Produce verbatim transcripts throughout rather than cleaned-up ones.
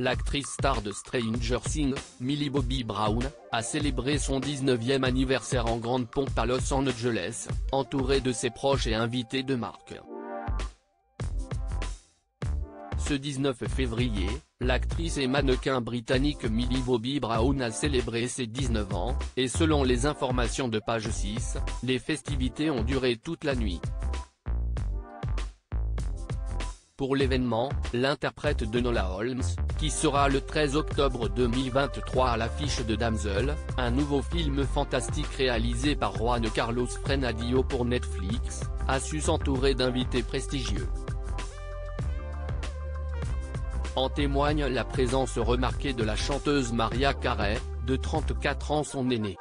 l'actrice star de Stranger Things, Millie Bobby Brown, a célébré son dix-neuvième anniversaire en grande pompe à Los Angeles, entourée de ses proches et invités de marque. Ce dix-neuf février, l'actrice et mannequin britannique Millie Bobby Brown a célébré ses dix-neuf ans, et selon les informations de Page six, les festivités ont duré toute la nuit. Pour l'événement, l'interprète d'Enola Holmes, qui sera le treize octobre deux mille vingt-trois à l'affiche de Damsel, un nouveau film fantastique réalisé par Juan Carlos Frenadio pour Netflix, a su s'entourer d'invités prestigieux. En témoigne la présence remarquée de la chanteuse Mariah Carey, de trente-quatre ans son aînée.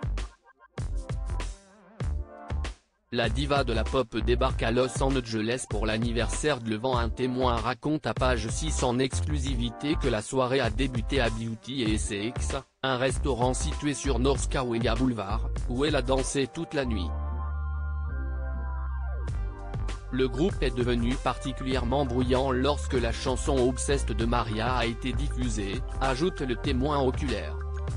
La diva de la pop débarque à Los Angeles pour l'anniversaire de Levant. Un témoin raconte à Page six en exclusivité que la soirée a débuté à Beauty et Essex, un restaurant situé sur North Cahuenga Boulevard, où elle a dansé toute la nuit. Le groupe est devenu particulièrement bruyant lorsque la chanson Obsessed de Mariah a été diffusée, ajoute le témoin oculaire.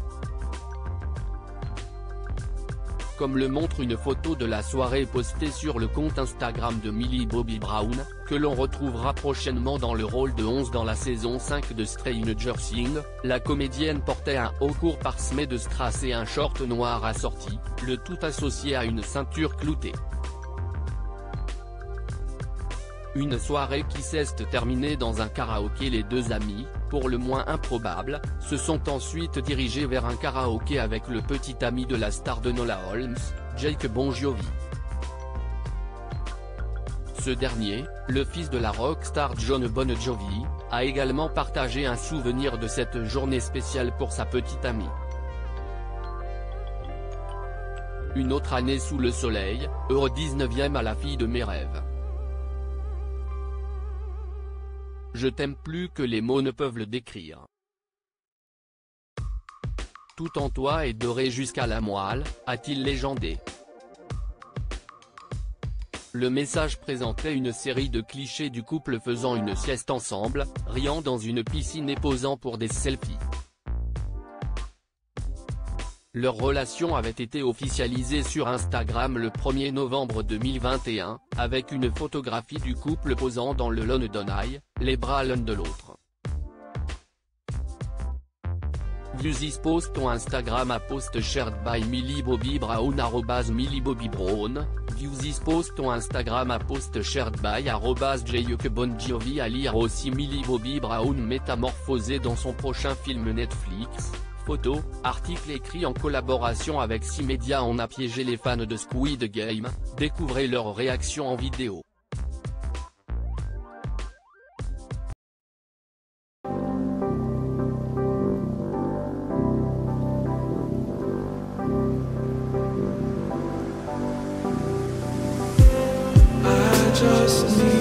Comme le montre une photo de la soirée postée sur le compte Instagram de Millie Bobby Brown, que l'on retrouvera prochainement dans le rôle de onze dans la saison cinq de Stranger Things, la comédienne portait un haut court parsemé de strass et un short noir assorti, le tout associé à une ceinture cloutée. Une soirée qui s'est terminée dans un karaoké. Les deux amis, pour le moins improbables, se sont ensuite dirigés vers un karaoké avec le petit ami de la star d'Enola Holmes, Jake Bon Jovi. Ce dernier, le fils de la rockstar Jon Bon Jovi, a également partagé un souvenir de cette journée spéciale pour sa petite amie. Une autre année sous le soleil, heureux dix-neuvième à la fille de mes rêves. Je t'aime plus que les mots ne peuvent le décrire. Tout en toi est doré jusqu'à la moelle, a-t-il légendé. Le message présentait une série de clichés du couple faisant une sieste ensemble, riant dans une piscine et posant pour des selfies. Leur relation avait été officialisée sur Instagram le premier novembre deux mille vingt et un, avec une photographie du couple posant dans le London Eye, les bras l'un de l'autre. View this post on Instagram a post shared by Millie Bobby Brown arrobase Millie Bobby Brown. View this post on Instagram a post shared by arrobase Jake Bon Jovi. À lire aussi Millie Bobby Brown métamorphosée dans son prochain film Netflix. Photos, article écrit en collaboration avec six médias. On a piégé les fans de Squid Game, découvrez leur réaction en vidéo. I just need